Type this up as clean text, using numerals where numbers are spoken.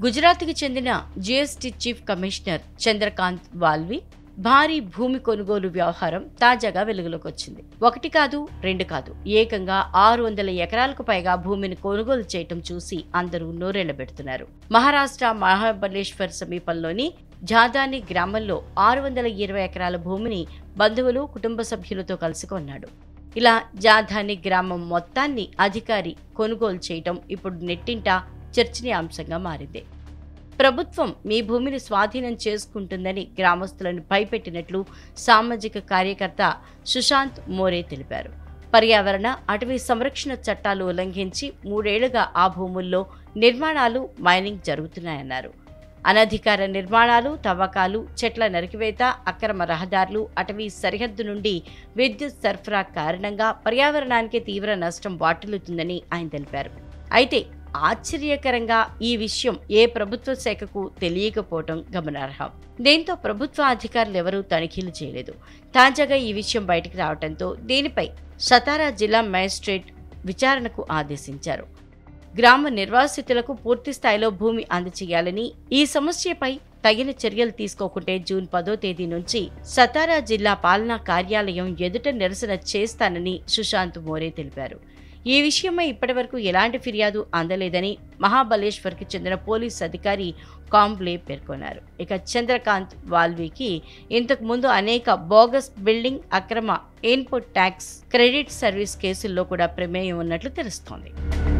గుజరాత్కి చెందిన GST chief commissioner Chandrakant Valvi భారీ భూమి కొనుగోలు వ్యవహారం తాజాగా వెలుగులోకి వచ్చింది. ఒకటి కాదు, రెండు కాదు, ఏకంగా 600 ఎకరాలకు పైగా భూమిని కొనుగోలు చేయటం చూసి అందరూ నోరెళ్లబెడుతున్నారు. మహారాష్ట్ర మహాబలేశ్వర్ సమీపంలోని జాదాని గ్రామంలో 620 ఎకరాల భూమిని బంధువులు, కుటుంబ సభ్యులతో కలిసి కొన్నాడు. ఇలా జాదాని గ్రామం మొత్తాన్ని అధికారి కొనుగోలు చేయటం ఇప్పుడు నెట్టింట చర్చనీయాంశంగా మారింది. ప్రభుత్వం మీ భూమిని స్వాధీనం చేసుకుంటుందని గ్రామస్తులను భయపెట్టినట్లు సామాజిక కార్యకర్త సుశాంత్ మోరే తెలిపారు. పర్యావరణ, అటవీ సంరక్షణ చట్టాలు ఉల్లంఘించి 3 ఏళ్లుగా ఆ భూముల్లో నిర్మాణాలు, మైనింగ్ జరుగుతున్నాయన్నారు. అనధికార నిర్మాణాలు, తవ్వకాలు, చెట్ల నరికివేత, అక్రమ రహదారులు, అటవీ సరిహద్దు నుండి విద్యుత్ సరఫరా కారణంగా పర్యావరణానికి తీవ్ర నష్టం వాటిల్లుతుందని ఆయన తెలిపారు. అయితే ఆశ్చర్యకరంగా ఈ విషయం ఏ ప్రభుత్వ శాఖకు తెలియకపోవడం గమనార్హం. దీంతో ప్రభుత్వ అధికారులు ఎవరూ తనిఖీలు చేయలేదు. తాజాగా ఈ విషయం బయటికి రావడంతో దీనిపై సతారా జిల్లా మేజిస్ట్రేట్ విచారణకు ఆదేశించారు. గ్రామ నిర్వాసితులకు పూర్తి స్థాయిలో భూమి అందజేయాలని, ఈ సమస్యపై తగిన చర్యలు తీసుకోకుంటే జూన్ 10వ తేదీ నుంచి సతారా జిల్లా పాలనా కార్యాలయం ఎదుట నిరసన చేస్తానని సుశాంత్ మోరే తెలిపారు. ఈ విషయమై ఇప్పటివరకు ఎలాంటి ఫిర్యాదు అందలేదని మహాబలేశ్వర్కి చెందిన పోలీస్ అధికారి కాంబ్లే పేర్కొన్నారు. ఇక చంద్రకాంత్ వాల్వీకి ఇంతకు ముందు అనేక బోగస్ బిల్డింగ్, అక్రమ ఇన్పుట్ ట్యాక్స్, క్రెడిట్ సర్వీస్ కేసుల్లో కూడా ప్రమేయం ఉన్నట్లు తెలుస్తోంది.